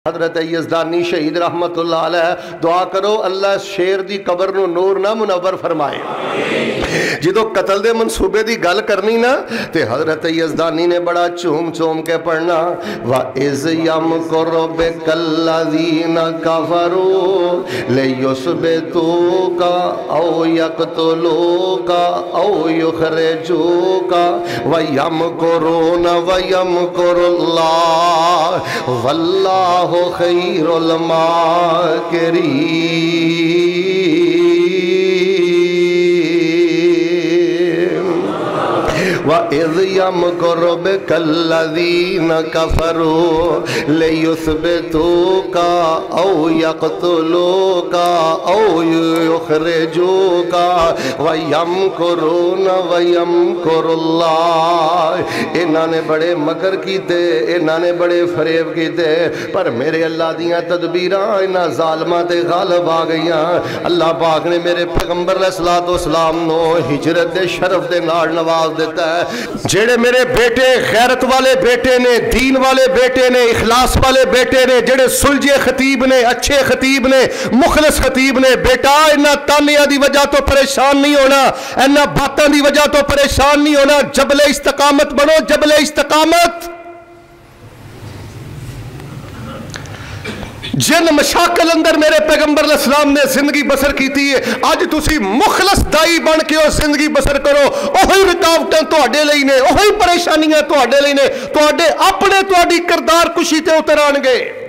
حضرت یزدانی شہید رحمتullah علیہ دعا کرو اللہ شیر دی قبر نو نور نہ منور فرمائے. جدو قتل دے منصوبے دی گل کرنی نا تے حضرت یزدانی نے بڑا چوم چوم کے پڑھنا وَإِذْ يَمْكُرُ بِكَ الَّذِينَ كَفَرُوا لِيُثْبِتُوكَ أَوْ يَقْتُلُوكَ أَوْ يُخْرِجُوكَ وَيَمْكُرُونَ وَيَمْكُرُ اللَّهُ وَاللَّهُ خیر الماکرین وَإِذْ يَمْكُرُ بِكَ الَّذِينَ كَفَرُوا لِيُثْبِتُوكَ أَوْ يَقْتُلُوكَ أَوْ يُخْرِجُوكَ وَيَمْكُرُونَ وَيَمْكُرُ اللَّهُ. انہاں نے بڑے مکر کیتے، انہاں نے بڑے فریب کیتے، پر میرے اللہ دیاں تدبیراں انہاں ظالماں تے غالب آ گئیاں. اللہ پاک نے میرے پیغمبر علیہ السلام نو ہجرت دے شرف دے نال نواز دیتا ہے. جڑے میرے بیٹے غیرت والے بیٹے نے، دین والے بیٹے نے، اخلاص والے بیٹے نے، جڑے سلجھے خطیب نے، اچھے خطیب نے، مخلص خطیب نے، بیٹا انہاں تانیاں دی وجہ تو پریشان نہیں ہونا، انہاں باتاں دی وجہ تو پریشان نہیں ہونا. جبل استقامت بنو، جبل استقامت. جن مشاکل اندر میرے پیغمبر علیہ السلام نے زندگی بسر کی تھی آج تسی مخلص دائی بن کے زندگی بسر کرو. اوہی رکاوٹاں تواڈے لئی نے، اوہی پریشانیاں تواڈے لئی نے، تواڈے اپنے تواڈی کردار کشی تے اتر آن گے.